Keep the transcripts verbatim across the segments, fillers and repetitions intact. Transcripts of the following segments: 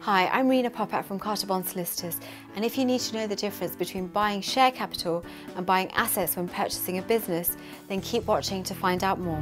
Hi, I'm Rena Popat from Bond Solicitors, and if you need to know the difference between buying share capital and buying assets when purchasing a business, then keep watching to find out more.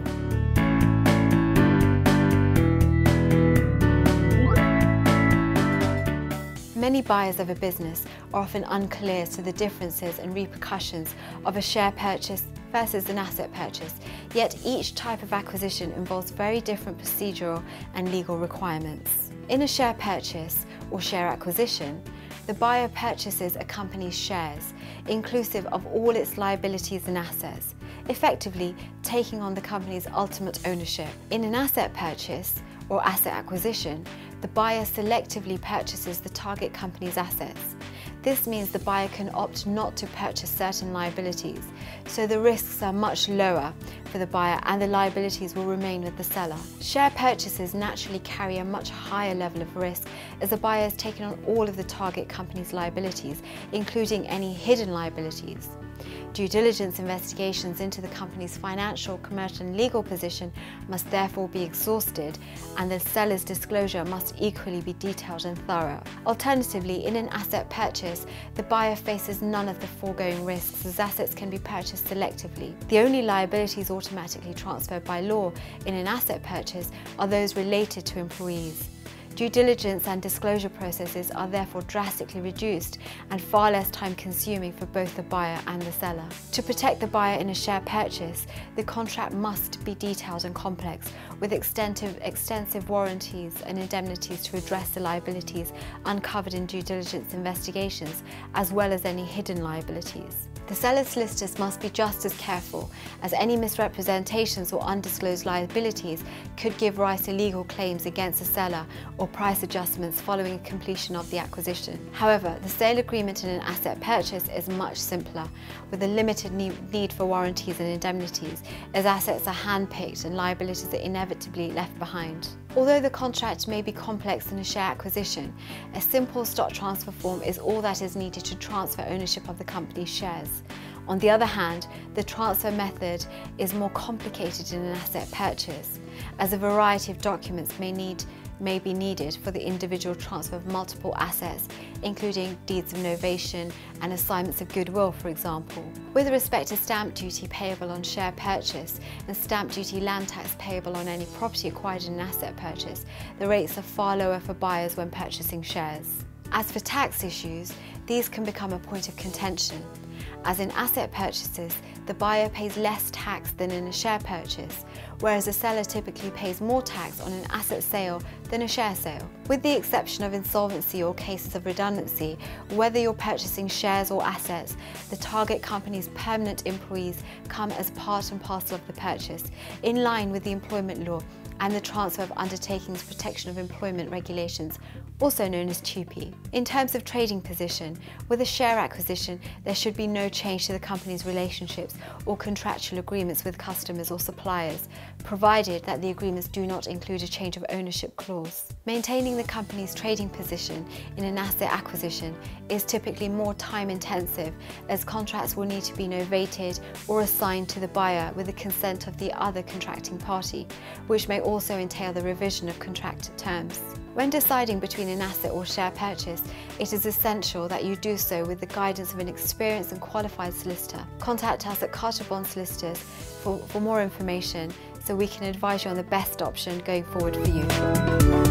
Many buyers of a business are often unclear as to the differences and repercussions of a share purchase versus an asset purchase, yet each type of acquisition involves very different procedural and legal requirements. In a share purchase or share acquisition, the buyer purchases a company's shares, inclusive of all its liabilities and assets, effectively taking on the company's ultimate ownership. In an asset purchase or asset acquisition, the buyer selectively purchases the target company's assets. This means the buyer can opt not to purchase certain liabilities, so the risks are much lower for the buyer and the liabilities will remain with the seller. Share purchases naturally carry a much higher level of risk as the buyer has taken on all of the target company's liabilities, including any hidden liabilities. Due diligence investigations into the company's financial, commercial and legal position must therefore be exhausted, and the seller's disclosure must equally be detailed and thorough. Alternatively, in an asset purchase, the buyer faces none of the foregoing risks as assets can be purchased selectively. The only liabilities automatically transferred by law in an asset purchase are those related to employees. Due diligence and disclosure processes are therefore drastically reduced and far less time consuming for both the buyer and the seller. To protect the buyer in a share purchase, the contract must be detailed and complex, with extensive, extensive warranties and indemnities to address the liabilities uncovered in due diligence investigations, as well as any hidden liabilities. The seller's solicitors must be just as careful, as any misrepresentations or undisclosed liabilities could give rise to legal claims against the seller or price adjustments following completion of the acquisition. However, the sale agreement in an asset purchase is much simpler, with a limited need for warranties and indemnities, as assets are hand-picked and liabilities are inevitably left behind. Although the contract may be complex in a share acquisition, a simple stock transfer form is all that is needed to transfer ownership of the company's shares. On the other hand, the transfer method is more complicated in an asset purchase, as a variety of documents may need may be needed for the individual transfer of multiple assets, including deeds of novation and assignments of goodwill, for example. With respect to stamp duty payable on share purchase and stamp duty land tax payable on any property acquired in an asset purchase, the rates are far lower for buyers when purchasing shares. As for tax issues, these can become a point of contention. As in asset purchases, the buyer pays less tax than in a share purchase, whereas the seller typically pays more tax on an asset sale than a share sale. With the exception of insolvency or cases of redundancy, whether you're purchasing shares or assets, the target company's permanent employees come as part and parcel of the purchase, in line with the employment law and the Transfer of Undertakings Protection of Employment Regulations, also known as T U P E. In terms of trading position, with a share acquisition, there should be no change to the company's relationships or contractual agreements with customers or suppliers, provided that the agreements do not include a change of ownership clause. Maintaining the company's trading position in an asset acquisition is typically more time intensive, as contracts will need to be novated or assigned to the buyer with the consent of the other contracting party, which may also entail the revision of contract terms. When deciding between an asset or share purchase, it is essential that you do so with the guidance of an experienced and qualified solicitor. Contact us at Bond Solicitors for, for more information so we can advise you on the best option going forward for you.